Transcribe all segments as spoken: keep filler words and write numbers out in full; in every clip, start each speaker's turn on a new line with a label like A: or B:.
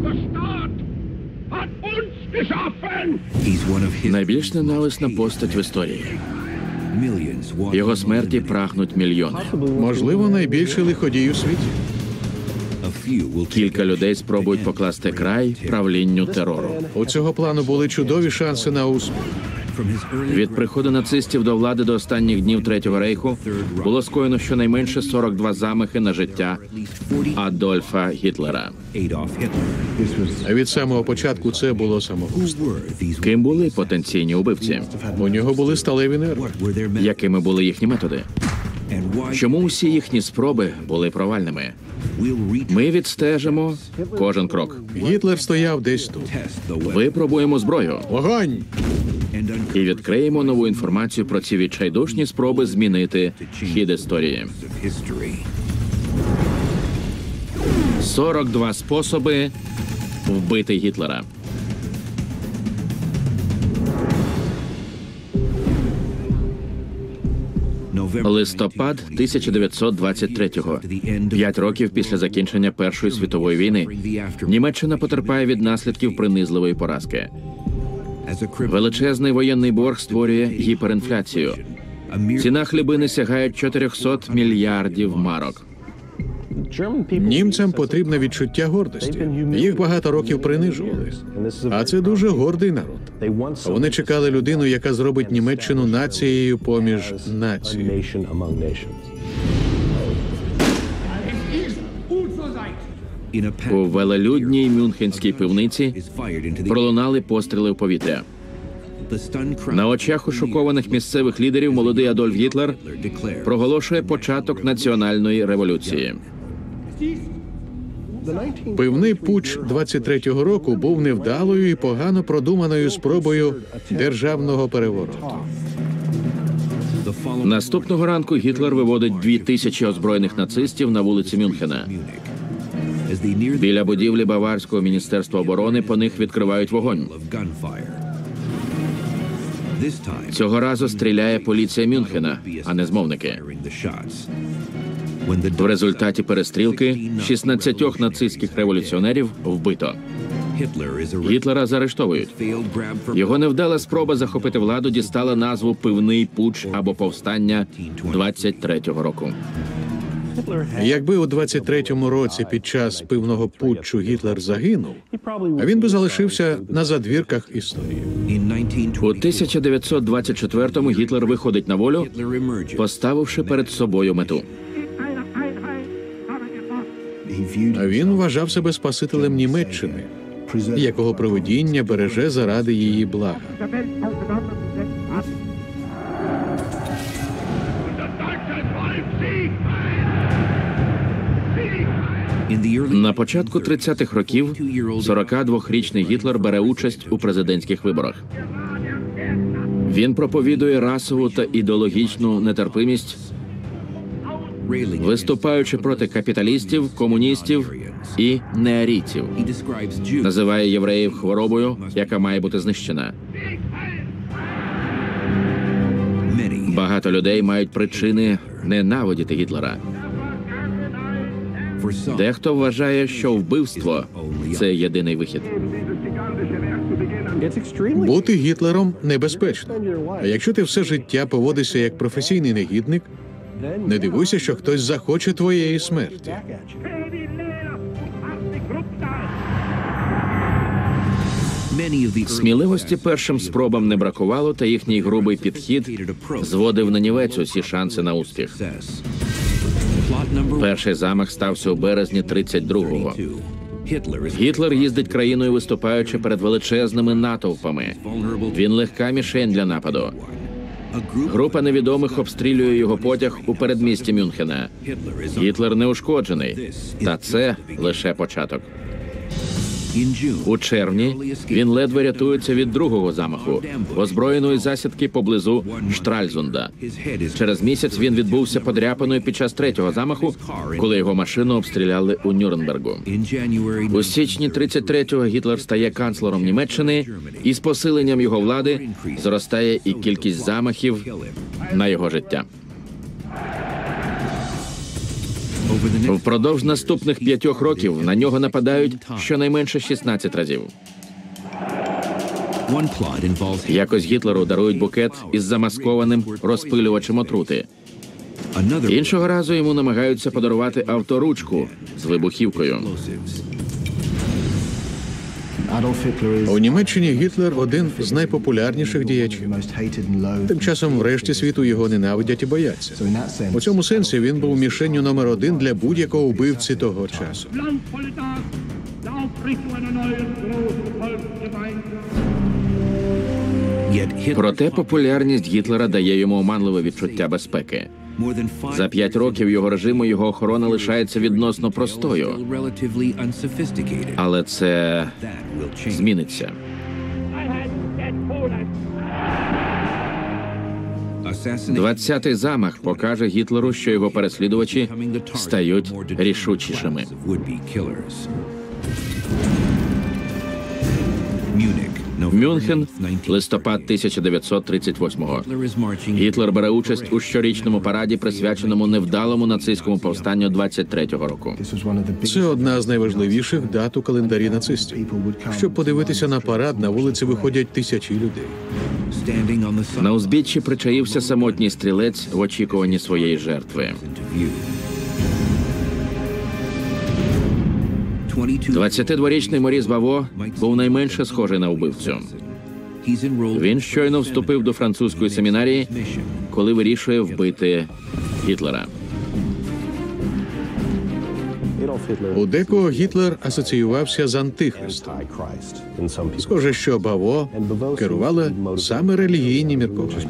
A: Найбільш ненависна постать в історії. Його смерті прагнуть мільйони.
B: Можливо, найбільший лиходій у світі.
A: Кілька людей спробують покласти край правлінню терору.
B: У цього плану були чудові шанси на успіх.
A: Від приходу нацистів до влади до останніх днів Третього рейху було скоєно щонайменше сорок два замахи на життя Адольфа Гітлера.
B: А від самого початку це було самогубство.
A: Ким були потенційні убивці?
B: У нього були сталеві нерви.
A: Якими були їхні методи? Чому усі їхні спроби були провальними? Ми відстежимо кожен крок.
B: Гітлер стояв десь тут.
A: Випробуємо зброю.
B: Вогонь!
A: І відкриємо нову інформацію про ці відчайдушні спроби змінити хід історії. сорок два способи вбити Гітлера. Листопад тисяча дев'ятсот двадцять третього. П'ять років після закінчення Першої світової війни Німеччина потерпає від наслідків принизливої поразки. Величезний воєнний борг створює гіперінфляцію. Ціна хлібини сягає чотириста мільярдів марок.
B: Німцям потрібне відчуття гордості. Їх багато років принижували. А це дуже гордий народ. Вони чекали людину, яка зробить Німеччину нацією поміж націй.
A: У велелюдній мюнхенській пивниці пролунали постріли в повітря. На очах у шокованих місцевих лідерів молодий Адольф Гітлер проголошує початок національної революції.
B: Пивний путч двадцять третього року був невдалою і погано продуманою спробою державного перевороту.
A: Наступного ранку Гітлер виводить дві тисячі озброєних нацистів на вулиці Мюнхена. Біля будівлі Баварського міністерства оборони по них відкривають вогонь. Цього разу стріляє поліція Мюнхена, а не змовники. В результаті перестрілки шістнадцять нацистських революціонерів вбито. Гітлера заарештовують. Його невдала спроба захопити владу дістала назву «Пивний путч» або «Повстання» двадцять третього року.
B: Якби у двадцять третьому році під час пивного путчу Гітлер загинув, а він би залишився на задвірках історії.
A: У тисяча дев'ятсот двадцять четвертому Гітлер виходить на волю, поставивши перед собою мету.
B: А він вважав себе спасителем Німеччини, якого провидіння береже заради її блага.
A: На початку тридцятих років сорокадвохрічний Гітлер бере участь у президентських виборах. Він проповідує расову та ідеологічну нетерпимість, виступаючи проти капіталістів, комуністів і неарійців. Називає євреїв хворобою, яка має бути знищена. Багато людей мають причини ненавидіти Гітлера. Дехто вважає, що вбивство – це єдиний вихід.
B: Бути Гітлером небезпечно. А якщо ти все життя поводишся як професійний негідник, не дивуйся, що хтось захоче твоєї смерті.
A: Сміливості першим спробам не бракувало, та їхній грубий підхід зводив нанівець усі шанси на успіх. Перший замах стався у березні тридцять другого. Гітлер їздить країною, виступаючи перед величезними натовпами. Він легка мішень для нападу. Група невідомих обстрілює його потяг у передмісті Мюнхена. Гітлер не ушкоджений, та це лише початок. У червні він ледве рятується від другого замаху, озброєної засідки поблизу Штральзунда. Через місяць він відбувся подряпаною під час третього замаху, коли його машину обстріляли у Нюрнбергу. У січні тридцять третього Гітлер стає канцлером Німеччини, і з посиленням його влади зростає і кількість замахів на його життя. Впродовж наступних п'ятьох років на нього нападають щонайменше шістнадцять разів. Якось Гітлеру дарують букет із замаскованим розпилювачем отрути. Іншого разу йому намагаються подарувати авторучку з вибухівкою.
B: У Німеччині Гітлер – один з найпопулярніших діячів. Тим часом в решті світу його ненавидять і бояться. У цьому сенсі він був мішенню номер один для будь-якого вбивці того часу.
A: Проте популярність Гітлера дає йому оманливе відчуття безпеки. За п'ять років його режиму його охорона лишається відносно простою. Але це зміниться. двадцятий замах покаже Гітлеру, що його переслідувачі стають рішучішими. Мюнхен, листопад тисяча дев'ятсот тридцять восьмого. Гітлер бере участь у щорічному параді, присвяченому невдалому нацистському повстанню двадцять третього року.
B: Це одна з найважливіших дат у календарі нацистів. Щоб подивитися на парад, на вулиці виходять тисячі людей.
A: На узбіччі причаївся самотній стрілець в очікуванні своєї жертви. двадцятидворічний Моріс Баво був найменше схожий на вбивцю. Він щойно вступив до французької семінарії, коли вирішує вбити Гітлера.
B: У декого Гітлер асоціювався з антихристом. Схоже, що Баво керували саме релігійні міркування.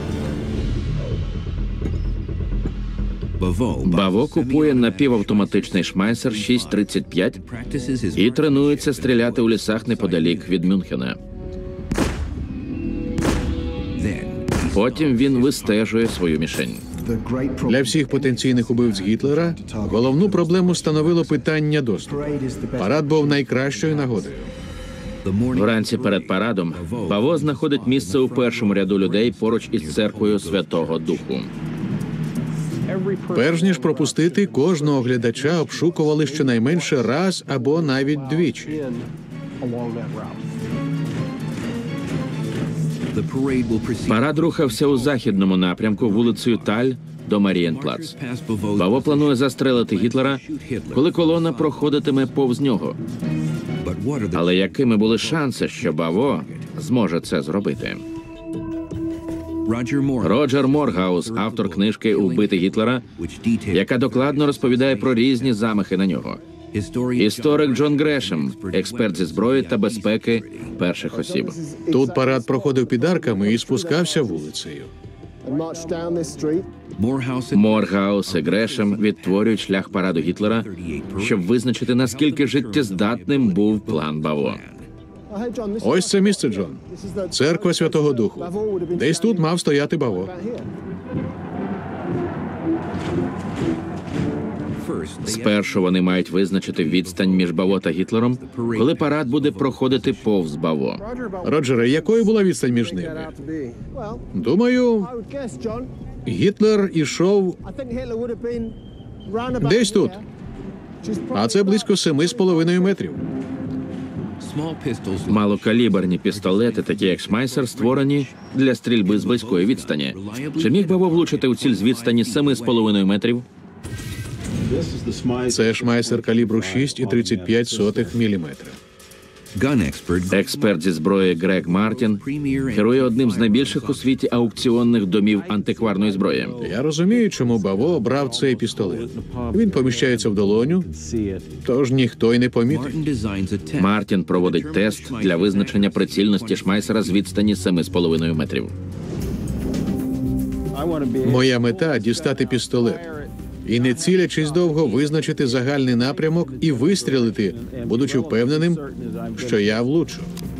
A: Баво купує напівавтоматичний шмайсер шість тридцять п'ять і тренується стріляти у лісах неподалік від Мюнхена. Потім він вистежує свою мішень.
B: Для всіх потенційних убивць Гітлера головну проблему становило питання доступу. Парад був найкращою нагодою.
A: Вранці перед парадом Баво знаходить місце у першому ряду людей поруч із церквою Святого Духу.
B: Перш ніж пропустити, кожного глядача обшукували щонайменше раз або навіть двічі.
A: Парад рухався у західному напрямку вулицею Таль до Марієнплац. Баво планує застрелити Гітлера, коли колона проходитиме повз нього. Але якими були шанси, що Баво зможе це зробити? Роджер Моргаус, автор книжки «Вбити Гітлера», яка докладно розповідає про різні замахи на нього. Історик Джон Грешем, експерт зі зброї та безпеки перших осіб.
B: Тут парад проходив під арками і спускався вулицею.
A: Моргаус і Грешем відтворюють шлях параду Гітлера, щоб визначити, наскільки життєздатним був план Баво.
B: Ось це місце, Джон. Церква Святого Духу. Десь тут мав стояти Баво.
A: Спершу вони мають визначити відстань між Баво та Гітлером, коли парад буде проходити повз Баво.
B: Роджере, якою була відстань між ними? Думаю, Гітлер ішов десь тут. А це близько семи з половиною метрів.
A: Малокаліберні пістолети, такі як Шмайсер, створені для стрільби з близької відстані. Чи міг Баво влучити у ціль з відстані семи з половиною метрів?
B: Це шмайсер калібру шість і тридцять п'ять сотих міліметра.
A: Експерт зі зброї Грег Мартін керує одним з найбільших у світі аукціонних домів антикварної зброї.
B: Я розумію, чому Баво обрав цей пістолет. Він поміщається в долоню, тож ніхто й не помітить.
A: Мартін проводить тест для визначення прицільності Шмайсера з відстані семи з половиною метрів.
B: Моя мета – дістати пістолет. І не цілячись довго визначити загальний напрямок і вистрілити, будучи впевненим, що я влучу.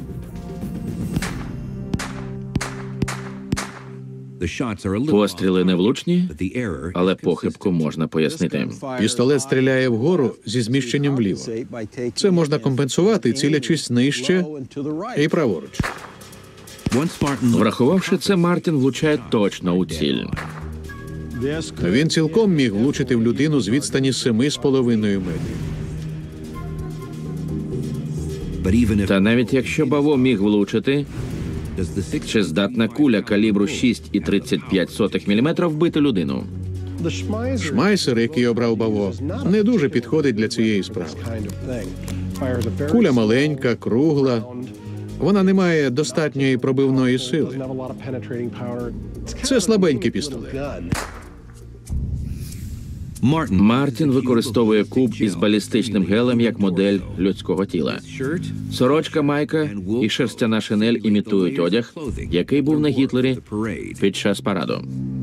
A: Постріли невлучні, але похибку можна пояснити.
B: Пістолет стріляє вгору зі зміщенням вліво. Це можна компенсувати, цілячись нижче і праворуч.
A: Врахувавши це, Мартін влучає точно у ціль.
B: Він цілком міг влучити в людину з відстані семи з половиною метрів.
A: Та навіть якщо Баво міг влучити, чи здатна куля калібру шість і тридцять п'ять сотих міліметра вбити людину?
B: Шмайсер, який обрав Баво, не дуже підходить для цієї справи. Куля маленька, кругла. Вона не має достатньої пробивної сили. Це слабенький пістолет.
A: Мартін використовує куб із балістичним гелем як модель людського тіла. Сорочка, майка і шерстяна шинель імітують одяг, який був на Гітлері під час параду.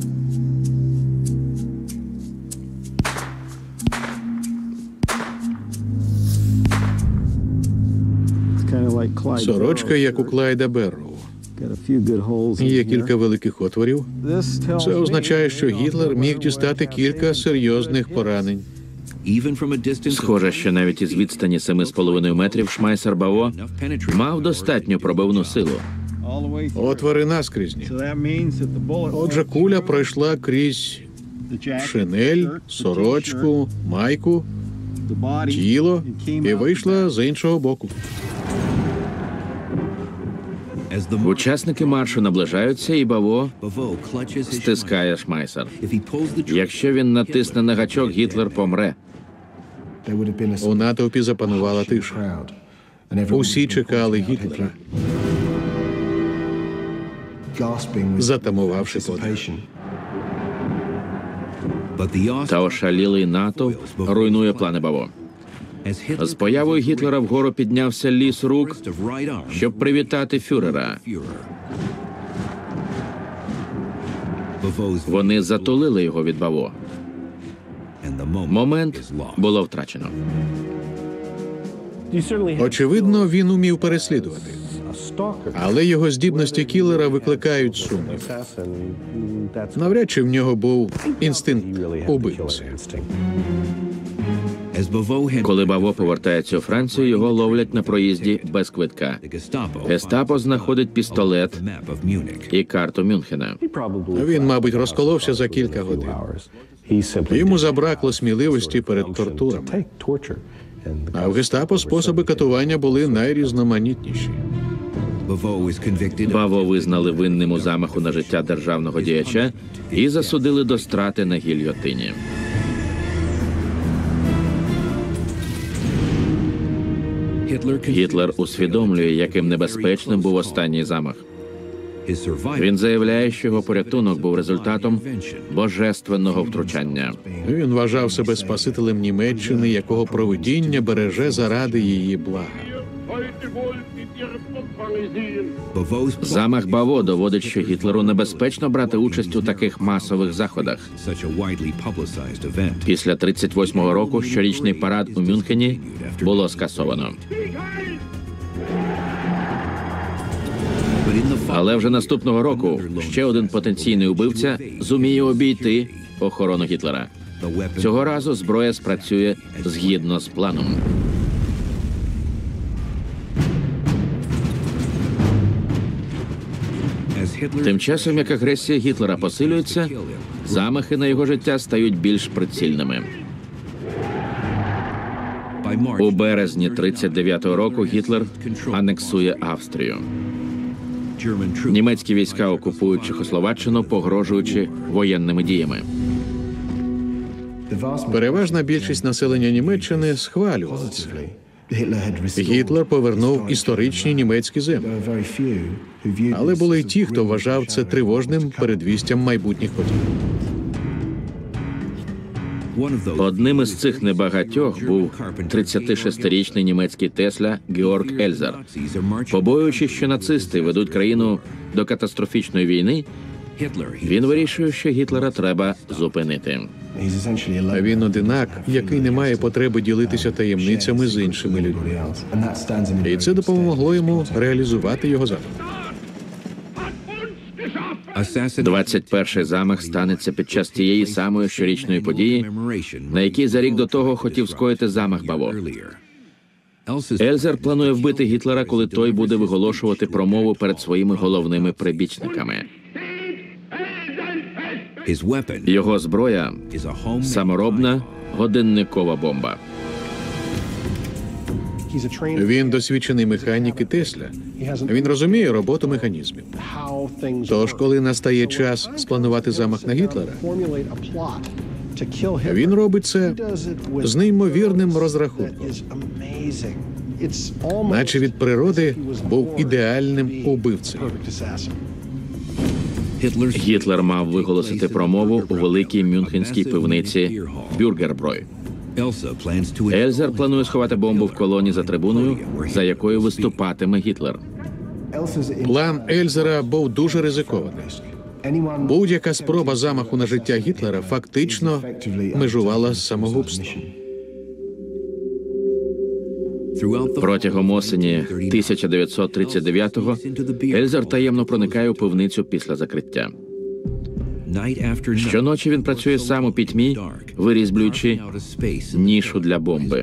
B: Сорочка, як у Клайда Берроу. Є кілька великих отворів. Це означає, що Гітлер міг дістати кілька серйозних поранень.
A: Схоже, що навіть із відстані семи з половиною метрів Шмайсер Баво мав достатню пробивну силу.
B: Отвори наскрізні. Отже, куля пройшла крізь шинель, сорочку, майку, тіло і вийшла з іншого боку.
A: Учасники маршу наближаються, і Баво стискає Шмайсер. Якщо він натисне на гачок, Гітлер помре.
B: У натовпі запанувала тиша. Усі чекали Гітлера, затамувавши подих.
A: Та ошалілий натовп руйнує плани Баво. З появою Гітлера вгору піднявся ліс рук, щоб привітати фюрера. Вони затулили його від Баво. Момент було втрачено.
B: Очевидно, він умів переслідувати. Але його здібності кілера викликають сумнів. Навряд чи в нього був інстинкт убивці.
A: Коли Баво повертається у Францію, його ловлять на проїзді без квитка. Гестапо знаходить пістолет і карту Мюнхена.
B: Він, мабуть, розколовся за кілька годин. Йому забракло сміливості перед тортурами. А в гестапо способи катування були найрізноманітніші.
A: Баво визнали винним у замаху на життя державного діяча і засудили до страти на гільйотині. Гітлер усвідомлює, яким небезпечним був останній замах. Він заявляє, що його порятунок був результатом божественного втручання.
B: Він вважав себе спасителем Німеччини, якого провидіння береже заради її блага.
A: Замах Баво доводить, що Гітлеру небезпечно брати участь у таких масових заходах. Після тридцять восьмого року щорічний парад у Мюнхені було скасовано. Але вже наступного року ще один потенційний убивця зуміє обійти охорону Гітлера. Цього разу зброя спрацює згідно з планом. Тим часом, як агресія Гітлера посилюється, замахи на його життя стають більш прицільними. У березні тридцять дев'ятого року Гітлер анексує Австрію. Німецькі війська окупують Чехословаччину, погрожуючи воєнними діями.
B: Переважна більшість населення Німеччини схвалювала це. Гітлер повернув історичні німецькі землі. Але були й ті, хто вважав це тривожним передвістям майбутніх подій.
A: Одним із цих небагатьох був тридцятишестирічний німецький тесля Георг Ельзер. Побоюючись, що нацисти ведуть країну до катастрофічної війни, він вирішує, що Гітлера треба зупинити.
B: Він одинак, який не має потреби ділитися таємницями з іншими людьми. І це допомогло йому реалізувати його задум.
A: двадцять перший замах станеться під час тієї самої щорічної події, на якій за рік до того хотів скоїти замах Баво. Ельзер планує вбити Гітлера, коли той буде виголошувати промову перед своїми головними прибічниками. Його зброя – саморобна годинникова бомба.
B: Він досвідчений механік і Тесля. Він розуміє роботу механізмів. Тож, коли настає час спланувати замах на Гітлера, він робить це з неймовірним розрахунком. Наче від природи був ідеальним убивцем.
A: Гітлер мав виголосити промову у великій мюнхенській пивниці «Бюргерброй». Ельзер планує сховати бомбу в колоні за трибуною, за якою виступатиме Гітлер.
B: План Ельзера був дуже ризикований. Будь-яка спроба замаху на життя Гітлера фактично межувала з самогубством.
A: Протягом осені тисяча дев'ятсот тридцять дев'ятого Ельзер таємно проникає у пивницю після закриття. Щоночі він працює сам у пітьмі, вирізблюючи нішу для бомби.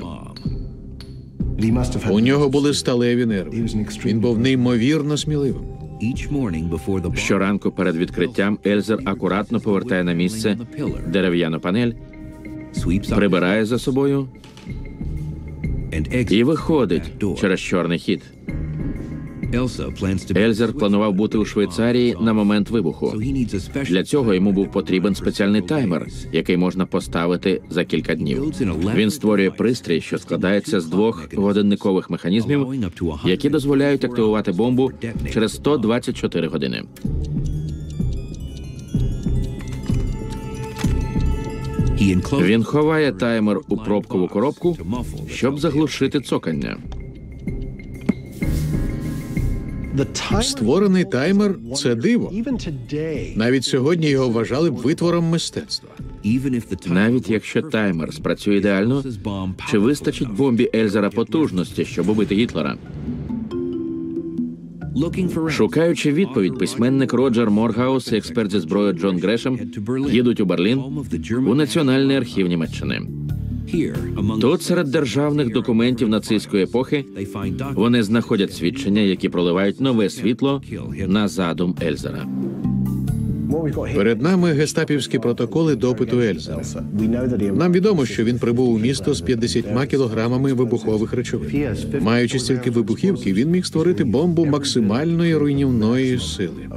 B: У нього були сталеві нерви. Він був неймовірно сміливим.
A: Щоранку перед відкриттям Ельзер акуратно повертає на місце дерев'яну панель, прибирає за собою і виходить через чорний хід. Ельзер планував бути у Швейцарії на момент вибуху. Для цього йому був потрібен спеціальний таймер, який можна поставити за кілька днів. Він створює пристрій, що складається з двох годинникових механізмів, які дозволяють активувати бомбу через сто двадцять чотири години. Він ховає таймер у пробкову коробку, щоб заглушити цокання.
B: Створений таймер – це диво. Навіть сьогодні його вважали б витвором мистецтва.
A: Навіть якщо таймер спрацює ідеально, чи вистачить бомбі Ельзера потужності, щоб убити Гітлера? Шукаючи відповідь, письменник Роджер Моргаус і експерт зі зброєю Джон Грешем їдуть у Берлін, у Національний архів Німеччини. Тут, серед державних документів нацистської епохи, вони знаходять свідчення, які проливають нове світло на задум Ельзера.
B: Перед нами гестапівські протоколи допиту Ельзера. Нам відомо, що він прибув у місто з п'ятдесятьма кілограмами вибухових речовин. Маючи стільки вибухівки, він міг створити бомбу максимальної руйнівної сили.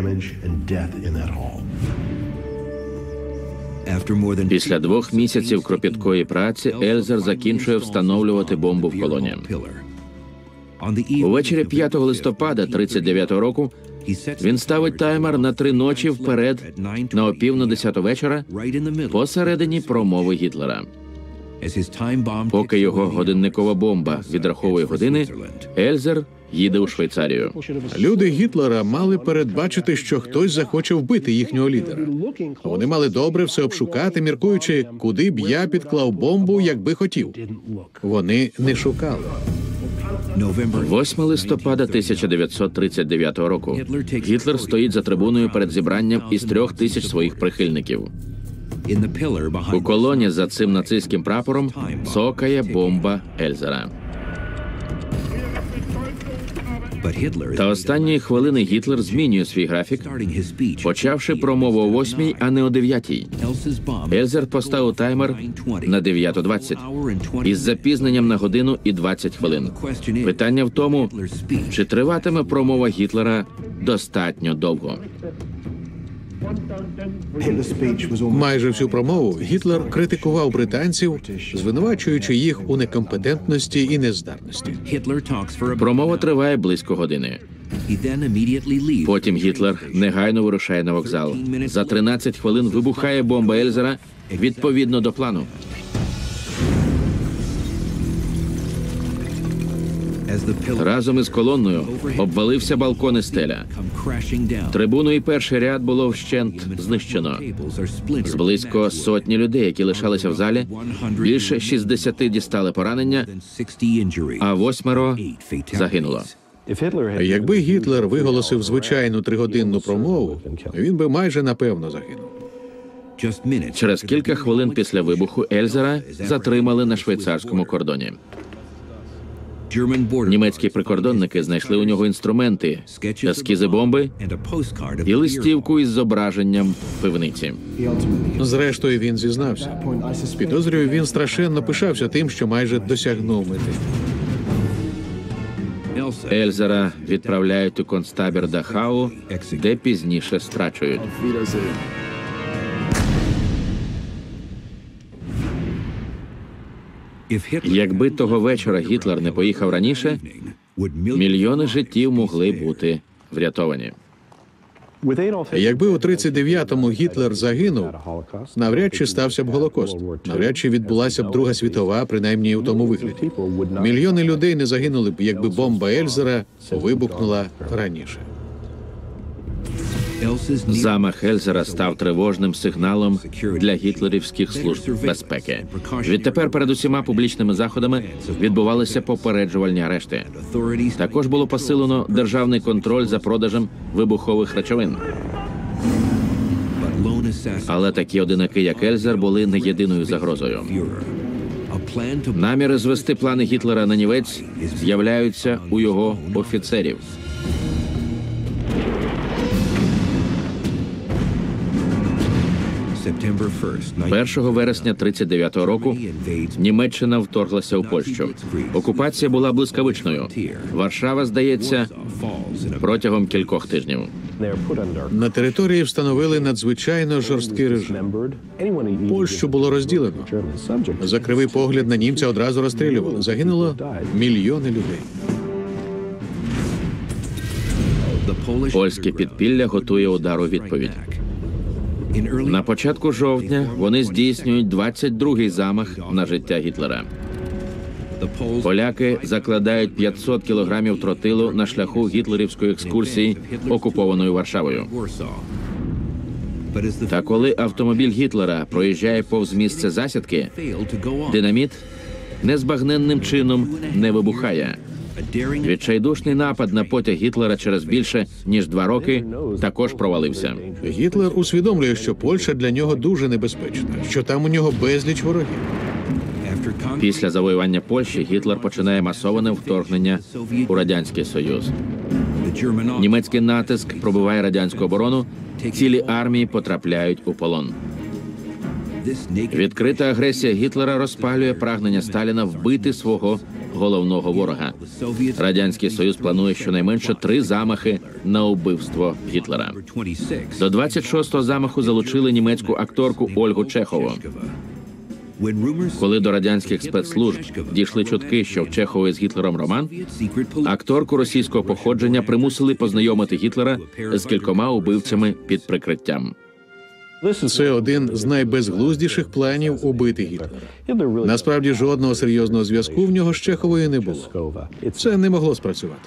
A: Після двох місяців кропіткої праці Ельзер закінчує встановлювати бомбу в колоні. Увечері п'ятого листопада тридцять дев'ятого року він ставить таймер на три ночі вперед на опів на десяту вечора посередині промови Гітлера. Поки його годинникова бомба відраховує години, Ельзер їде у Швейцарію.
B: Люди Гітлера мали передбачити, що хтось захоче вбити їхнього лідера. Вони мали добре все обшукати, міркуючи, куди б я підклав бомбу, якби хотів. Вони не шукали.
A: восьмого листопада тисяча дев'ятсот тридцять дев'ятого року Гітлер стоїть за трибуною перед зібранням із трьох тисяч своїх прихильників. У колоні за цим нацистським прапором цокає бомба Ельзера. Та останньої хвилини Гітлер змінює свій графік, почавши промову о восьмій, а не о дев'ятій. Ельзер поставив таймер на дев'яту двадцять із запізненням на годину і двадцять хвилин. Питання в тому, чи триватиме промова Гітлера достатньо довго.
B: Майже всю промову Гітлер критикував британців, звинувачуючи їх у некомпетентності і нездарності.
A: Промова триває близько години. Потім Гітлер негайно вирушає на вокзал. За тринадцять хвилин вибухає бомба Ельзера відповідно до плану. Разом із колонною обвалився балкон і стеля. Трибуну і перший ряд було вщент знищено. З близько сотні людей, які лишалися в залі, більше шістдесяти дістали поранення, а восьмеро загинуло.
B: Якби Гітлер виголосив звичайну тригодинну промову, він би майже напевно загинув.
A: Через кілька хвилин після вибуху Ельзера затримали на швейцарському кордоні. Німецькі прикордонники знайшли у нього інструменти, ескізи бомби і листівку із зображенням пивниці.
B: Зрештою, він зізнався. Підозрюю, він страшенно пишався тим, що майже досягнув мети.
A: Ельзера відправляють у концтабір Дахау, де пізніше страчують. Якби того вечора Гітлер не поїхав раніше, мільйони життів могли бути врятовані.
B: Якби у тридцять дев'ятому Гітлер загинув, навряд чи стався б Голокост. Навряд чи відбулася б Друга світова, принаймні у тому вигляді. Мільйони людей не загинули б, якби бомба Ельзера вибухнула раніше.
A: Замах Ельзера став тривожним сигналом для гітлерівських служб безпеки. Відтепер перед усіма публічними заходами відбувалися попереджувальні арешти. Також було посилено державний контроль за продажем вибухових речовин. Але такі одинаки, як Ельзер, були не єдиною загрозою. Наміри звести плани Гітлера на нівець з'являються у його офіцерів. першого вересня тридцять дев'ятого року Німеччина вторглася у Польщу. Окупація була блискавичною. Варшава, здається, протягом кількох тижнів.
B: На території встановили надзвичайно жорсткий режим. Польщу було розділено. За кривий погляд на німця одразу розстрілювали. Загинуло мільйони людей.
A: Польське підпілля готує удар у відповідь. На початку жовтня вони здійснюють двадцять другий замах на життя Гітлера. Поляки закладають п'ятсот кілограмів тротилу на шляху гітлерівської екскурсії окупованою Варшавою. Та коли автомобіль Гітлера проїжджає повз місце засідки, динаміт незбагненним чином не вибухає. Відчайдушний напад на потяг Гітлера через більше ніж два роки також провалився.
B: Гітлер усвідомлює, що Польща для нього дуже небезпечна, що там у нього безліч ворогів.
A: Після завоювання Польщі Гітлер починає масоване вторгнення у Радянський Союз. Німецький натиск пробиває радянську оборону, цілі армії потрапляють у полон. Відкрита агресія Гітлера розпалює прагнення Сталіна вбити свого головного ворога. Радянський Союз планує щонайменше три замахи на убивство Гітлера. До двадцять шостого замаху залучили німецьку акторку Ольгу Чехову. Коли до радянських спецслужб дійшли чутки, що в Чехової з Гітлером роман, акторку російського походження примусили познайомити Гітлера з кількома убивцями під прикриттям.
B: Це один з найбезглуздіших планів убити Гітлера. Насправді, жодного серйозного зв'язку в нього з Чеховою не було. Це не могло спрацювати.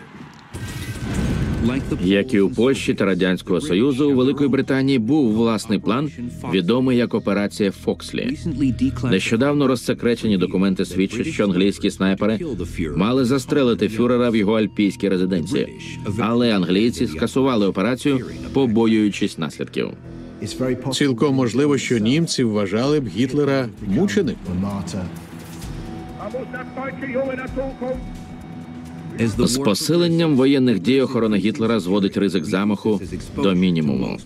A: Як і у Польщі та Радянського Союзу, у Великої Британії був власний план, відомий як операція Фокслі. Нещодавно розсекречені документи свідчать, що англійські снайпери мали застрелити фюрера в його альпійській резиденції. Але англійці скасували операцію, побоюючись наслідків.
B: Цілком можливо, що німці вважали б Гітлера мучеником.
A: З посиленням воєнних дій охорона Гітлера зводить ризик замаху до мінімуму.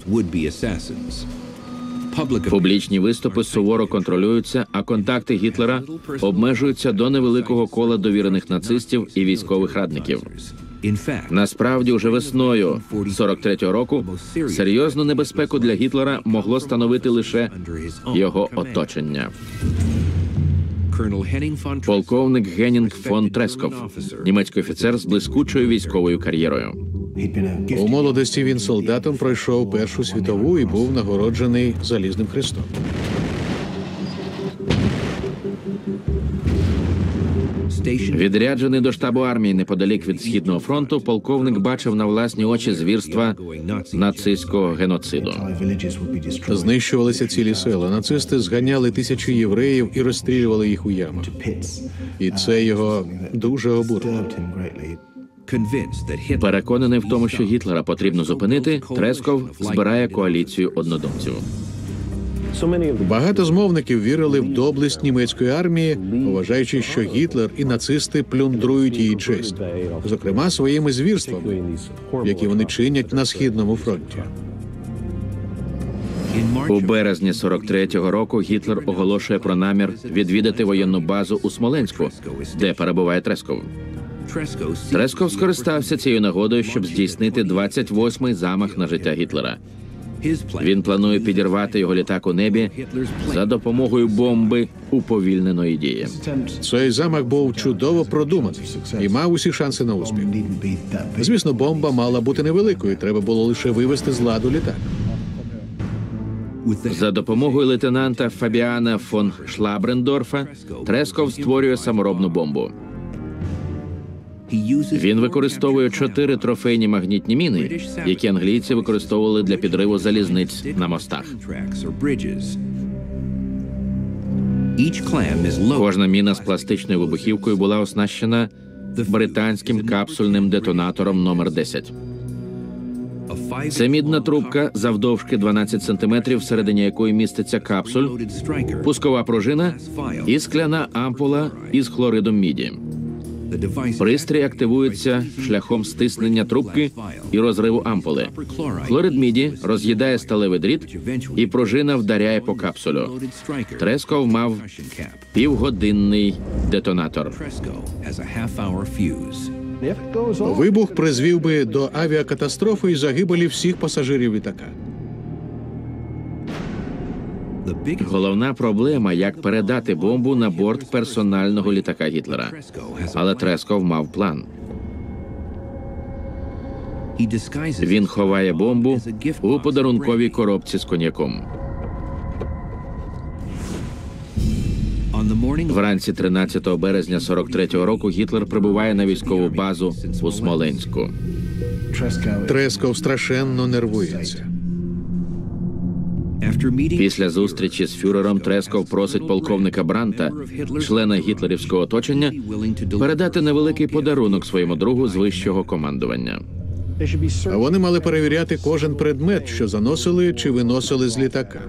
A: Публічні виступи суворо контролюються, а контакти Гітлера обмежуються до невеликого кола довірених нацистів і військових радників. Насправді, уже весною сорок третього року серйозну небезпеку для Гітлера могло становити лише його оточення. Полковник Генінг фон Тресков, німецький офіцер з блискучою військовою кар'єрою.
B: У молодості він солдатом пройшов Першу світову і був нагороджений Залізним Хрестом.
A: Відряджений до штабу армії неподалік від Східного фронту, полковник бачив на власні очі звірства нацистського геноциду.
B: Знищувалися цілі села. Нацисти зганяли тисячі євреїв і розстрілювали їх у ямах. І це його дуже обурило.
A: Переконаний в тому, що Гітлера потрібно зупинити, Тресков збирає коаліцію однодумців.
B: Багато змовників вірили в доблесть німецької армії, вважаючи, що Гітлер і нацисти плюндрують її честь, зокрема своїми звірствами, які вони чинять на Східному фронті.
A: У березні сорок третього року Гітлер оголошує про намір відвідати воєнну базу у Смоленську, де перебуває Тресков. Тресков скористався цією нагодою, щоб здійснити двадцять восьмий замах на життя Гітлера. Він планує підірвати його літак у небі за допомогою бомби уповільненої дії.
B: Цей замах був чудово продуманий і мав усі шанси на успіх. Звісно, бомба мала бути невеликою, треба було лише вивести з ладу літак.
A: За допомогою лейтенанта Фабіана фон Шлабрендорфа Тресков створює саморобну бомбу. Він використовує чотири трофейні магнітні міни, які англійці використовували для підриву залізниць на мостах. Кожна міна з пластичною вибухівкою була оснащена британським капсульним детонатором номер десять. Це мідна трубка завдовжки дванадцять сантиметрів, всередині якої міститься капсуль, пускова пружина і скляна ампула із хлоридом міді. Пристрій активується шляхом стиснення трубки і розриву ампули. Хлорид міді роз'їдає сталевий дріт, і пружина вдаряє по капсулю. Тресков мав півгодинний детонатор.
B: Вибух призвів би до авіакатастрофи і загибелі всіх пасажирів літака.
A: Головна проблема – як передати бомбу на борт персонального літака Гітлера. Але Тресков мав план. Він ховає бомбу у подарунковій коробці з коньяком. Вранці тринадцятого березня сорок третього року Гітлер прибуває на військову базу у Смоленську.
B: Тресков страшенно нервується.
A: Після зустрічі з фюрером Тресков просить полковника Бранта, члена гітлерівського оточення, передати невеликий подарунок своєму другу з вищого командування.
B: А вони мали перевіряти кожен предмет, що заносили чи виносили з літака.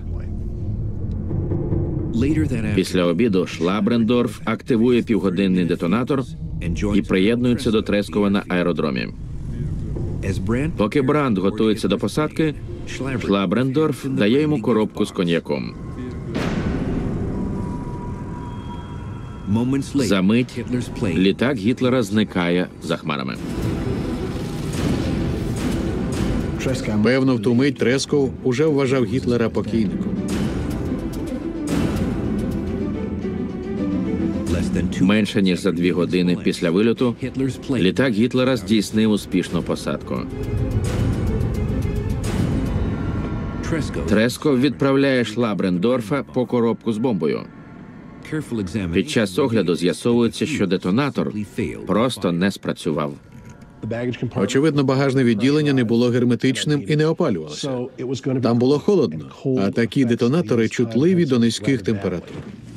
A: Після обіду Шлабрендорф активує півгодинний детонатор і приєднується до Трескова на аеродромі. Поки Бранд готується до посадки, Шлабрендорф дає йому коробку з коньяком. За мить літак Гітлера зникає за хмарами.
B: Певно, в ту мить Тресков уже вважав Гітлера покійником.
A: Менше ніж за дві години після вильоту літак Гітлера здійснив успішну посадку. Тресков відправляє Шлабрендорфа по коробку з бомбою. Під час огляду з'ясовується, що детонатор просто не спрацював.
B: Очевидно, багажне відділення не було герметичним і не опалювалося. Там було холодно, а такі детонатори чутливі до низьких температур.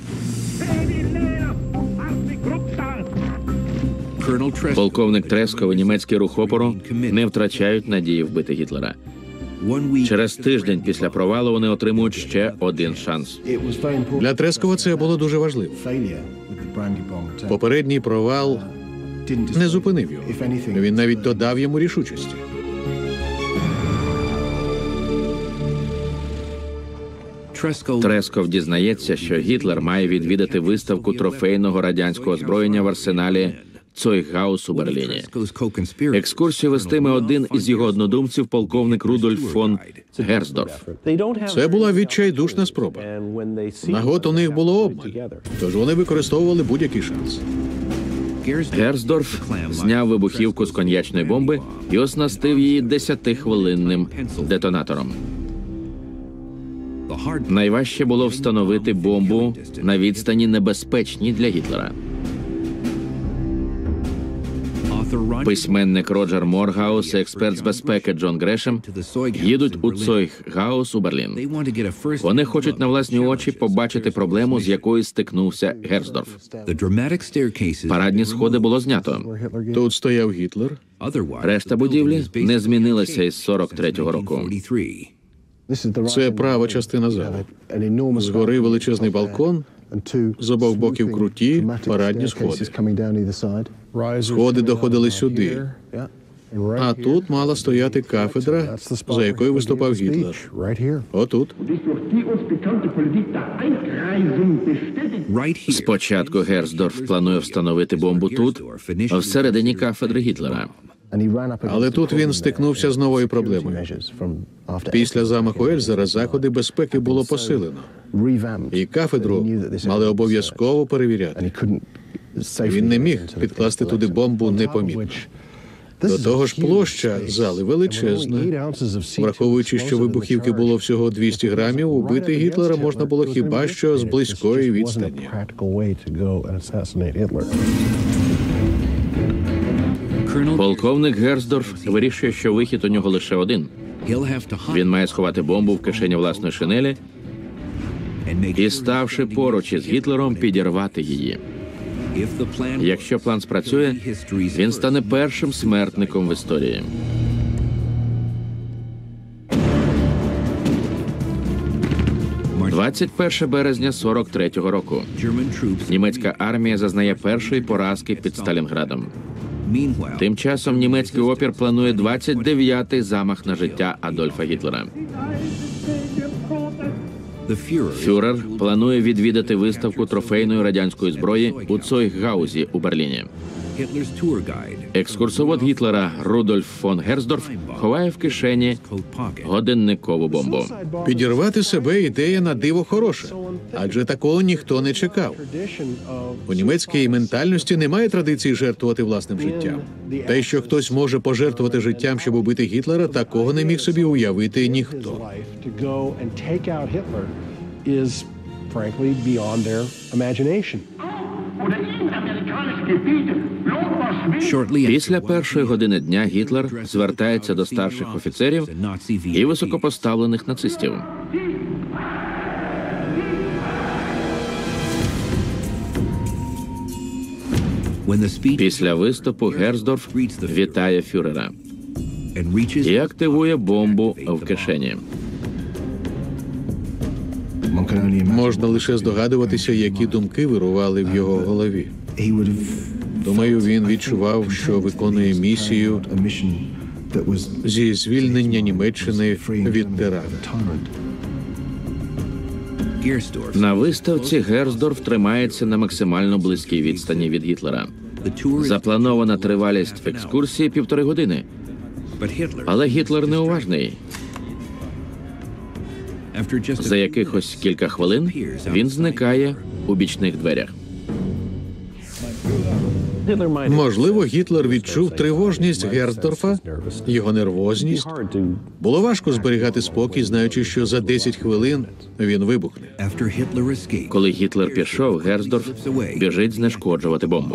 A: Полковник Тресков і німецький рух опору не втрачають надії вбити Гітлера. Через тиждень після провалу вони отримують ще один шанс.
B: Для Трескова це було дуже важливо. Попередній провал не зупинив його. Він навіть додав йому рішучості.
A: Тресков дізнається, що Гітлер має відвідати виставку трофейного радянського озброєння в арсеналі Цойхгаус у Берліні. Екскурсію вестиме один із його однодумців, полковник Рудольф фон Герсдорф.
B: Це була відчайдушна спроба. Нагод у них було обмаль, тож вони використовували будь-який шанс.
A: Герсдорф зняв вибухівку з коньячної бомби і оснастив її десятихвилинним детонатором. Найважче було встановити бомбу на відстані небезпечній для Гітлера. Письменник Роджер Моргаус і експерт з безпеки Джон Грешем їдуть у Цойхгаус у Берлін. Вони хочуть на власні очі побачити проблему, з якою стикнувся Герсдорф. Парадні сходи було знято.
B: Тут стояв Гітлер.
A: Решта будівлі не змінилася із сорок третього року.
B: Це права частина залу. Згори величезний балкон, з обох боків круті парадні сходи. Сходи доходили сюди. А тут мала стояти кафедра, за якою виступав Гітлер. Отут.
A: Спочатку Герсдорф планує встановити бомбу тут, всередині кафедри Гітлера.
B: Але тут він стикнувся з новою проблемою. Після замаху Ельзера заходи безпеки було посилено. І кафедру мали обов'язково перевіряти. Він не міг підкласти туди бомбу непомітно. До того ж, площа зали величезна. Враховуючи, що вибухівки було всього двісті грамів, убити Гітлера можна було хіба що з близької відстані.
A: Полковник Герсдорф вирішує, що вихід у нього лише один. Він має сховати бомбу в кишені власної шинелі і, ставши поруч із Гітлером, підірвати її. Якщо план спрацює, він стане першим смертником в історії. двадцять перше березня сорок третього року. Німецька армія зазнає першої поразки під Сталінградом. Тим часом німецький опір планує двадцять дев'ятий замах на життя Адольфа Гітлера. Фюрер планує відвідати виставку трофейної радянської зброї у Цойхгаузі у Берліні. Екскурсовод Гітлера Рудольф фон Герсдорф ховає в кишені годинникову бомбу.
B: Підірвати себе ідея на диво хороша, адже такого ніхто не чекав. У німецькій ментальності немає традиції жертвувати власним життям. Те, що хтось може пожертвувати життям, щоб убити Гітлера, такого не міг собі уявити ніхто.
A: Після першої години дня Гітлер звертається до старших офіцерів і високопоставлених нацистів. Після виступу Герсдорф вітає фюрера і активує бомбу в кишені.
B: Можна лише здогадуватися, які думки вирували в його голові. Думаю, він відчував, що виконує місію зі звільнення Німеччини від тирана.
A: На виставці Герсдорф тримається на максимально близькій відстані від Гітлера. Запланована тривалість екскурсії – півтори години. Але Гітлер неуважний. За якихось кілька хвилин він зникає у бічних дверях.
B: Можливо, Гітлер відчув тривожність Герсдорфа, його нервозність. Було важко зберігати спокій, знаючи, що за десять хвилин він вибухне.
A: Коли Гітлер пішов, Герсдорф біжить знешкоджувати бомбу.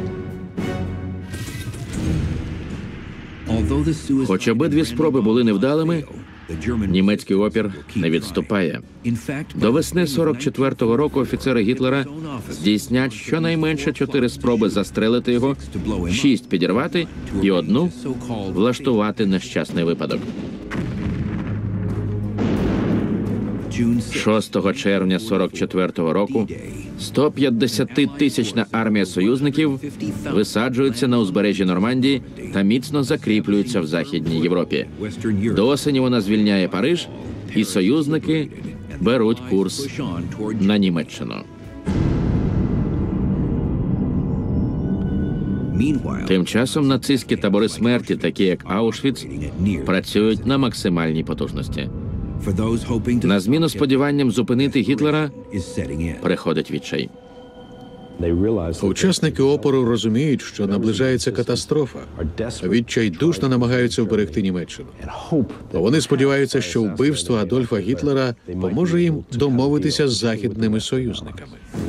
A: Хоч обидві спроби були невдалими, німецький опір не відступає. До весни сорок четвертого року офіцери Гітлера здійснять щонайменше чотири спроби застрелити його, шість підірвати і одну влаштувати нещасний випадок. шостого червня сорок четвертого року сто п'ятдесятитисячна армія союзників висаджується на узбережжі Нормандії та міцно закріплюється в Західній Європі. До осені вона звільняє Париж, і союзники беруть курс на Німеччину. Тим часом нацистські табори смерті, такі як Аушвіц, працюють на максимальній потужності. На зміну сподіванням зупинити Гітлера приходить відчай.
B: Учасники опору розуміють, що наближається катастрофа. Відчайдушно намагаються вберегти Німеччину. Вони сподіваються, що вбивство Адольфа Гітлера поможе їм домовитися з західними союзниками.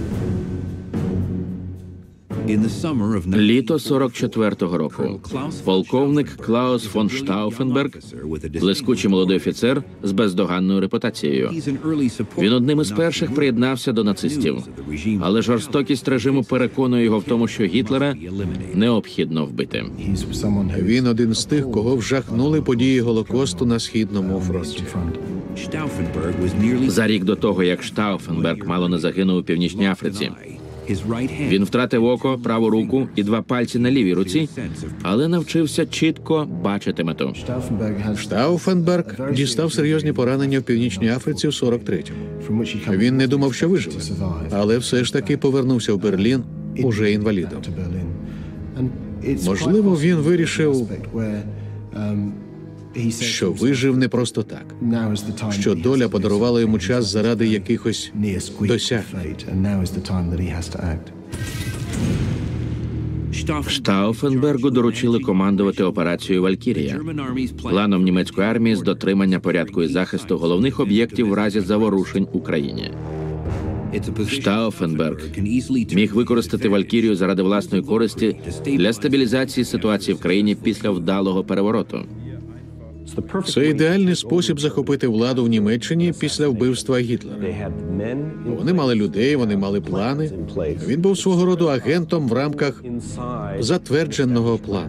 A: Літо сорок четвертого року. Полковник Клаус фон Штауфенберг – блискучий молодий офіцер з бездоганною репутацією. Він одним із перших приєднався до нацистів. Але жорстокість режиму переконує його в тому, що Гітлера необхідно вбити.
B: Він один з тих, кого вжахнули події Голокосту на Східному фронті.
A: За рік до того, як Штауфенберг мало не загинув у Північній Африці, він втратив око, праву руку і два пальці на лівій руці, але навчився чітко бачити мету.
B: Штауфенберг дістав серйозні поранення в Північній Африці в сорок третьому. Він не думав, що виживе, але все ж таки повернувся в Берлін уже інвалідом. Можливо, він вирішив, що вижив не просто так, що доля подарувала йому час заради якихось досягнень.
A: Штауфенбергу доручили командувати операцією «Валькірія», планом німецької армії з дотримання порядку і захисту головних об'єктів в разі заворушень у країні. Штауфенберг міг використати «Валькірію» заради власної користі для стабілізації ситуації в країні після вдалого перевороту.
B: Це ідеальний спосіб захопити владу в Німеччині після вбивства Гітлера. Вони мали людей, вони мали плани. Він був свого роду агентом в рамках затвердженого плану.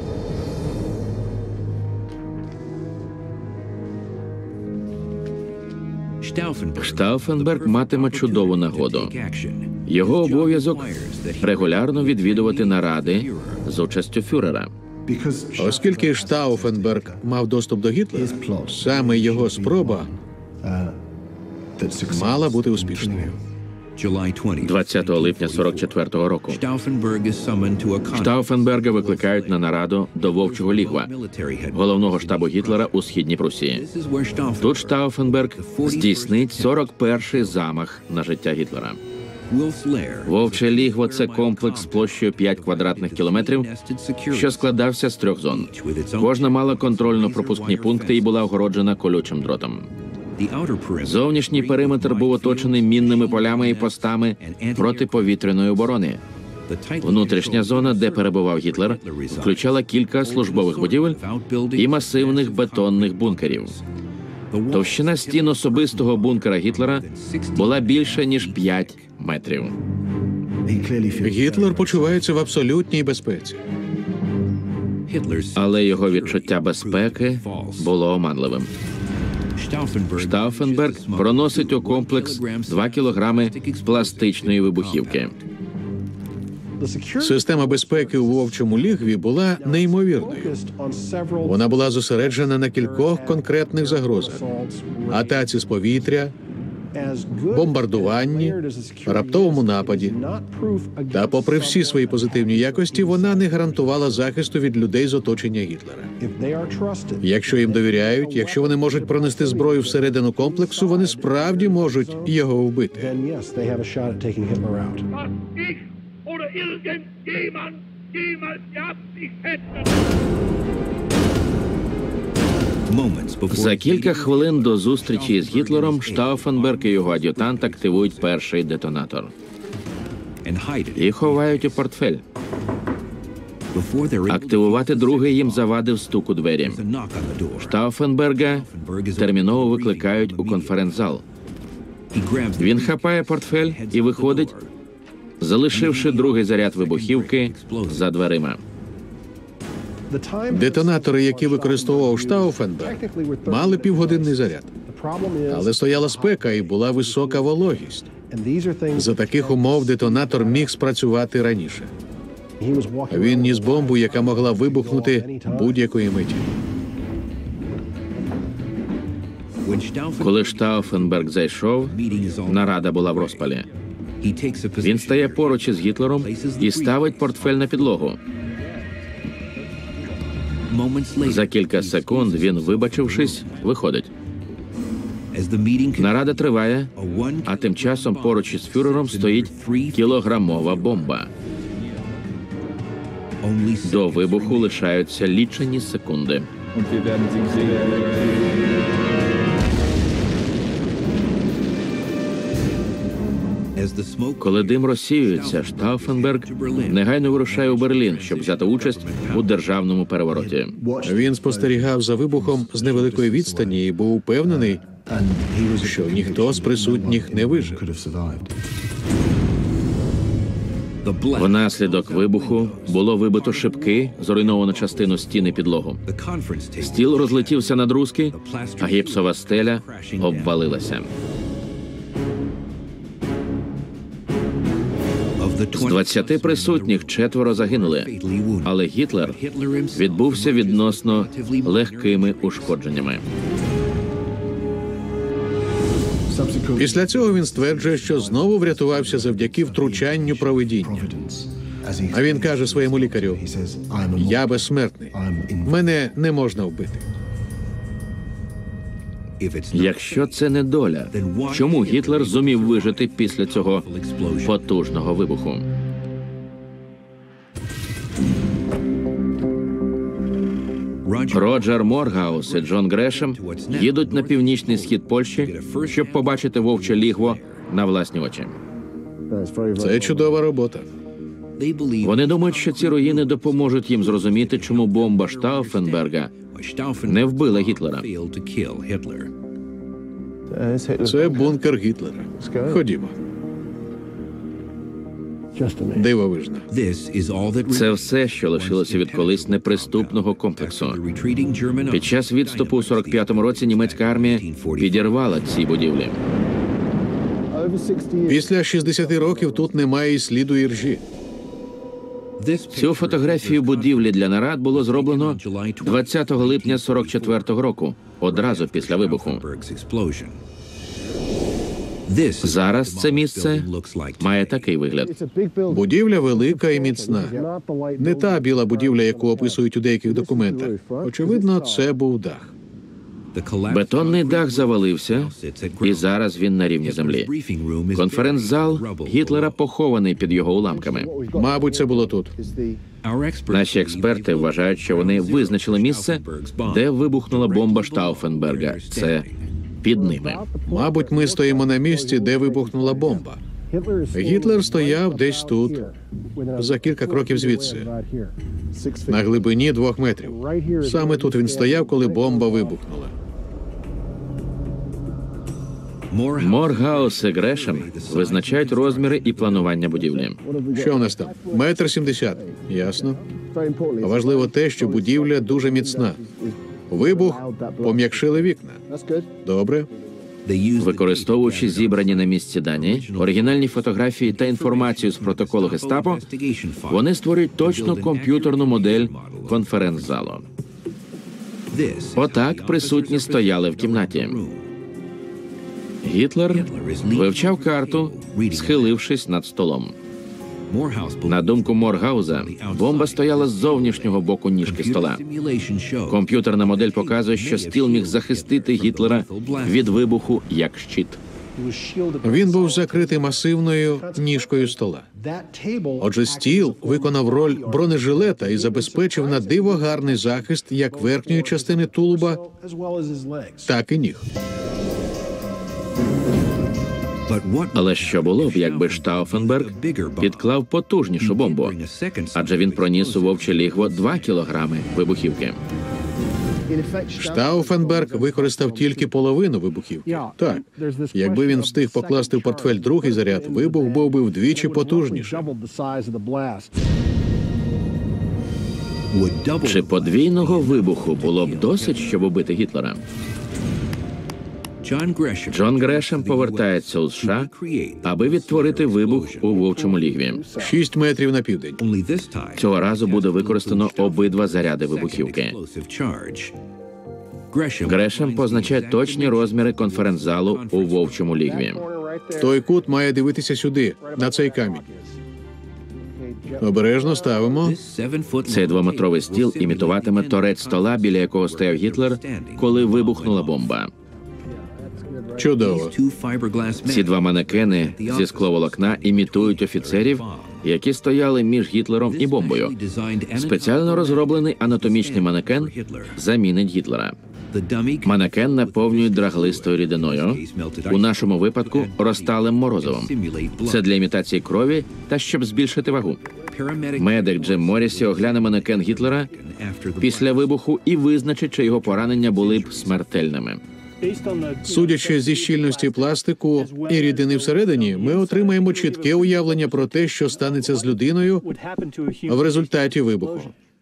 A: Штауфенберг матиме чудову нагоду. Його обов'язок – регулярно відвідувати наради з участю фюрера.
B: Оскільки Штауфенберг мав доступ до Гітлера, саме його спроба мала бути успішною.
A: двадцятого липня сорок четвертого року Штауфенберга викликають на нараду до Вовчого лігва, головного штабу Гітлера у Східній Прусії. Тут Штауфенберг здійснить сорок перший замах на життя Гітлера. Вовче лігво – це комплекс площею п'ять квадратних кілометрів, що складався з трьох зон. Кожна мала контрольно-пропускні пункти і була огороджена колючим дротом. Зовнішній периметр був оточений мінними полями і постами протиповітряної оборони. Внутрішня зона, де перебував Гітлер, включала кілька службових будівель і масивних бетонних бункерів. Товщина стін особистого бункера Гітлера була більше, ніж п'ять метрів.
B: Гітлер почувається в абсолютній безпеці.
A: Але його відчуття безпеки було оманливим. Штауфенберг проносить у комплекс два кілограми пластичної вибухівки.
B: Система безпеки у Вовчому лігві була неймовірною. Вона була зосереджена на кількох конкретних загрозах: атаці з повітря, бомбардуванні, раптовому нападі. Та попри всі свої позитивні якості, вона не гарантувала захисту від людей з оточення Гітлера. Якщо їм довіряють, якщо вони можуть пронести зброю всередину комплексу, вони справді можуть його вбити.
C: Oder irgendjemand jemals die Absicht hätte.
A: За кілька хвилин до зустрічі з Гітлером Штауфенберг і його ад'ютант активують перший детонатор і ховають у портфель. Активувати другий їм завадив стук у двері. Штауфенберга терміново викликають у конференц-зал. Він хапає портфель і виходить, залишивши другий заряд вибухівки за дверима.
B: Детонатори, які використовував Штауфенберг, мали півгодинний заряд. Але стояла спека і була висока вологість. За таких умов детонатор міг спрацювати раніше. Він ніс бомбу, яка могла вибухнути будь-якої миті.
A: Коли Штауфенберг зайшов, нарада була в розпалі. Він стає поруч із Гітлером і ставить портфель на підлогу. За кілька секунд він, вибачившись, виходить. Нарада триває, а тим часом поруч із фюрером стоїть кілограмова бомба. До вибуху лишаються лічені секунди. Коли дим розсіюється, Штауфенберг негайно вирушає у Берлін, щоб взяти участь у державному перевороті.
B: Він спостерігав за вибухом з невеликої відстані і був упевнений, що ніхто з присутніх не вижив.
A: Внаслідок вибуху було вибито шибки, зруйновано частину стіни підлогу. Стіл розлетівся на друзки, а гіпсова стеля обвалилася. З двадцяти присутніх четверо загинули, але Гітлер відбувся відносно легкими ушкодженнями.
B: Після цього він стверджує, що знову врятувався завдяки втручанню провидіння. А він каже своєму лікарю: «Я безсмертний. Мене не можна вбити».
A: Якщо це не доля, чому Гітлер зумів вижити після цього потужного вибуху? Роджер Моргаус і Джон Грешем їдуть на північний схід Польщі, щоб побачити вовче лігво на власні очі.
B: Це чудова робота.
A: Вони думають, що ці руїни допоможуть їм зрозуміти, чому бомба Штауфенберга не вбила Гітлера.
B: Це бункер Гітлера. Ходімо. Дивовижно.
A: Це все, що лишилося від колись неприступного комплексу. Під час відступу у сорок п'ятому році німецька армія підірвала ці будівлі.
B: Після шістдесяти років тут немає і сліду іржі.
A: Цю фотографію будівлі для нарад було зроблено двадцятого липня сорок четвертого року, одразу після вибуху. Зараз це місце має такий вигляд.
B: Будівля велика і міцна. Не та біла будівля, яку описують у деяких документах. Очевидно, це був дах.
A: Бетонний дах завалився, і зараз він на рівні землі. Конференц-зал Гітлера похований під його уламками.
B: Мабуть, це було тут.
A: Наші експерти вважають, що вони визначили місце, де вибухнула бомба Штауфенберга. Це під ними.
B: Мабуть, ми стоїмо на місці, де вибухнула бомба. Гітлер стояв десь тут, за кілька кроків звідси, на глибині двох метрів. Саме тут він стояв, коли бомба вибухнула.
A: Моргаус і Грешем визначають розміри і планування будівлі.
B: Що у нас там? Метр сімдесят. Ясно. Важливо те, що будівля дуже міцна. Вибух пом'якшили вікна. Добре.
A: Використовуючи зібрані на місці дані, оригінальні фотографії та інформацію з протоколу Гестапо, вони створюють точну комп'ютерну модель конференц-залу. Отак присутні стояли в кімнаті. Гітлер вивчав карту, схилившись над столом. На думку Моргауза, бомба стояла з зовнішнього боку ніжки стола. Комп'ютерна модель показує, що стіл міг захистити Гітлера від вибуху як щит.
B: Він був закритий масивною ніжкою стола. Отже, стіл виконав роль бронежилета і забезпечив на диво гарний захист як верхньої частини тулуба, так і ніг.
A: Але що було б, якби Штауфенберг підклав потужнішу бомбу? Адже він проніс у вовче лігво два кілограми вибухівки.
B: Штауфенберг використав тільки половину вибухівки. Так, якби він встиг покласти в портфель другий заряд, вибух був би вдвічі потужніший.
A: Чи подвійного вибуху було б досить, щоб убити Гітлера? Джон Грешем повертається у США, аби відтворити вибух у вовчому лігві.
B: Шість метрів на південь.
A: Цього разу буде використано обидва заряди вибухівки. Грешем позначає точні розміри конференц-залу у вовчому лігві.
B: Той кут має дивитися сюди, на цей камінь. Обережно ставимо.
A: Цей двометровий стіл імітуватиме торець стола, біля якого стояв Гітлер, коли вибухнула бомба.
B: Чудово.
A: Ці два манекени зі скловолокна імітують офіцерів, які стояли між Гітлером і бомбою. Спеціально розроблений анатомічний манекен замінить Гітлера. Манекен наповнюють драглистою рідиною, у нашому випадку розталим морозивом. Це для імітації крові та щоб збільшити вагу. Медик Джим Моррісі огляне манекен Гітлера після вибуху і визначить, чи його поранення були б смертельними.
B: Судячи зі щільності пластику і рідини всередині, ми отримаємо чітке уявлення про те, що станеться з людиною в результаті вибуху.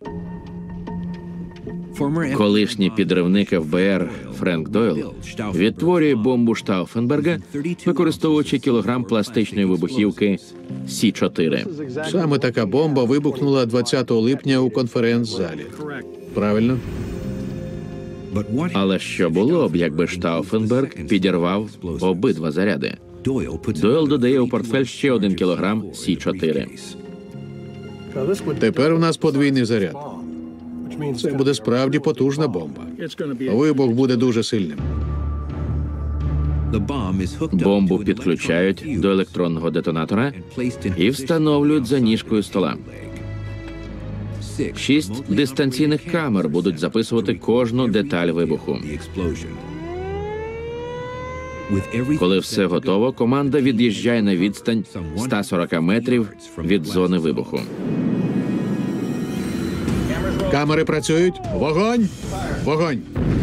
A: Колишній підривник еф бе ер Френк Дойл відтворює бомбу Штауфенберга, використовуючи кілограм пластичної вибухівки Сі чотири.
B: Саме така бомба вибухнула двадцятого липня у конференц-залі. Правильно?
A: Але що було б, якби Штауфенберг підірвав обидва заряди? Дойл додає у портфель ще один кілограм Сі чотири.
B: Тепер у нас подвійний заряд. Це буде справді потужна бомба. Вибух буде дуже сильним.
A: Бомбу підключають до електронного детонатора і встановлюють за ніжкою стола. Шість дистанційних камер будуть записувати кожну деталь вибуху. Коли все готово, команда від'їжджає на відстань ста сорока метрів від зони вибуху.
B: Камери працюють. Вогонь! Вогонь!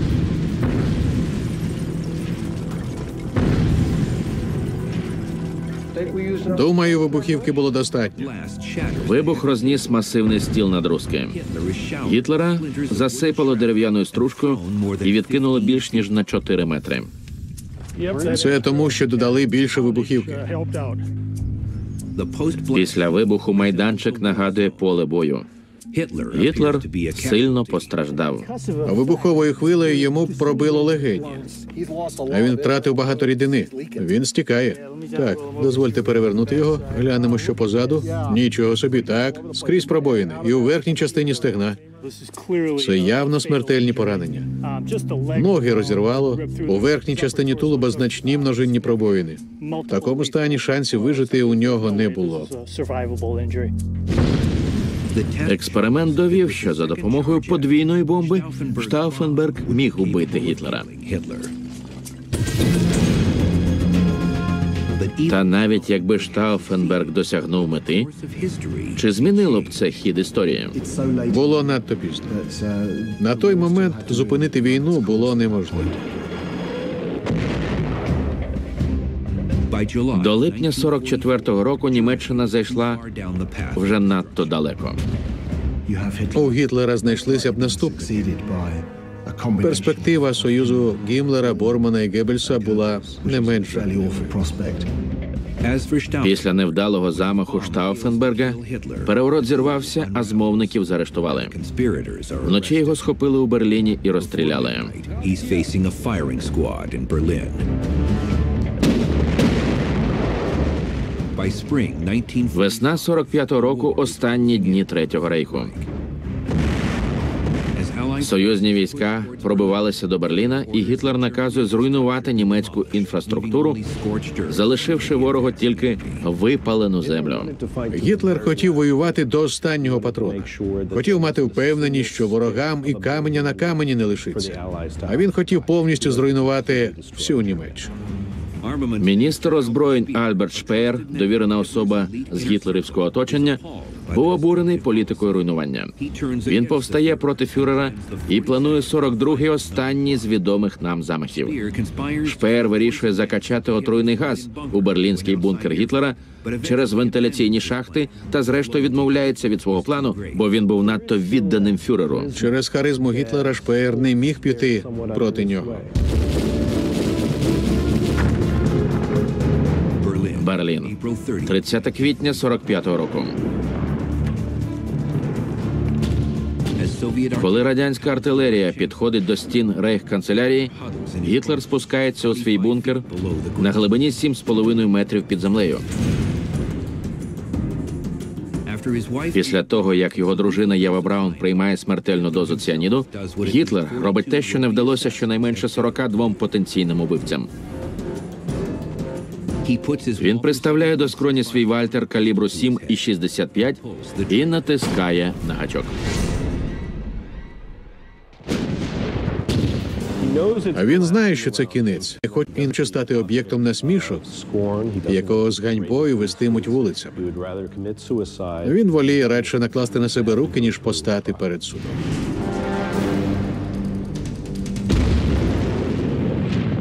B: Думаю, вибухівки було достатньо.
A: Вибух розніс масивний стіл надрузки. Гітлера засипало дерев'яною стружкою і відкинуло більш ніж на чотири метри.
B: Це тому, що додали більше вибухівки.
A: Після вибуху майданчик нагадує поле бою. Гітлер сильно постраждав.
B: А вибуховою хвилею йому пробило легені. А він втратив багато рідини. Він стікає. Так, дозвольте перевернути його. Глянемо, що позаду. Нічого собі, так. Скрізь пробоїни. І у верхній частині стегна. Це явно смертельні поранення. Ноги розірвало. У верхній частині тулуба значні множинні пробоїни. В такому стані шансів вижити у нього не було.
A: Експеримент довів, що за допомогою подвійної бомби Штауфенберг міг убити Гітлера. Та навіть якби Штауфенберг досягнув мети, чи змінило б це хід історії?
B: Було надто пізно. На той момент зупинити війну було неможливо.
A: До липня сорок четвертого року Німеччина зайшла вже надто далеко.
B: У Гітлера знайшлися б наступні. Перспектива союзу Гіммлера, Бормана і Геббельса була не менша.
A: Після невдалого замаху Штауфенберга переворот зірвався, а змовників заарештували. Вночі його схопили у Берліні і розстріляли. Весна сорок п'ятого року – останні дні Третього рейху. Союзні війська пробивалися до Берліна, і Гітлер наказує зруйнувати німецьку інфраструктуру, залишивши ворогу тільки випалену землю.
B: Гітлер хотів воювати до останнього патрона. Хотів мати впевненість, що ворогам і каменя на камені не лишиться. А він хотів повністю зруйнувати всю Німеччину.
A: Міністр озброєнь Альберт Шпеєр, довірена особа з гітлерівського оточення, був обурений політикою руйнування. Він повстає проти фюрера і планує сорок другий останній з відомих нам замахів. Шпеєр вирішує закачати отруйний газ у берлінський бункер Гітлера через вентиляційні шахти та зрештою відмовляється від свого плану, бо він був надто відданим фюреру.
B: Через харизму Гітлера Шпеєр не міг піти проти нього.
A: Берлін. тридцяте квітня сорок п'ятого року. Коли радянська артилерія підходить до стін рейхканцелярії, Гітлер спускається у свій бункер на глибині сім з половиною метрів під землею. Після того, як його дружина Єва Браун приймає смертельну дозу ціаніду, Гітлер робить те, що не вдалося щонайменше сорока двом потенційним убивцям. Він приставляє до скроні свій Вальтер калібру сім і шістдесят п'ять і натискає на гачок.
B: А він знає, що це кінець. Не хоче він стати об'єктом насмішок, якого з ганьбою вестимуть вулицями. Він воліє радше накласти на себе руки, ніж постати перед судом.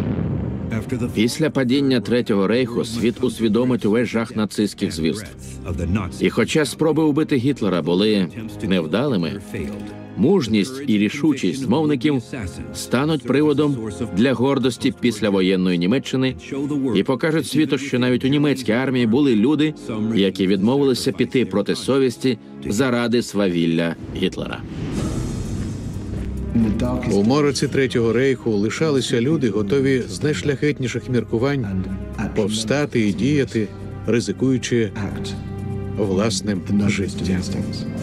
A: Після падіння Третього рейху світ усвідомить увесь жах нацистських звірств. І хоча спроби вбити Гітлера були невдалими, мужність і рішучість мовників стануть приводом для гордості післявоєнної Німеччини і покажуть світу, що навіть у німецькій армії були люди, які відмовилися піти проти совісті заради свавілля Гітлера.
B: У мороці Третього рейху лишалися люди, готові з найшляхетніших міркувань повстати і діяти, ризикуючи власним життям.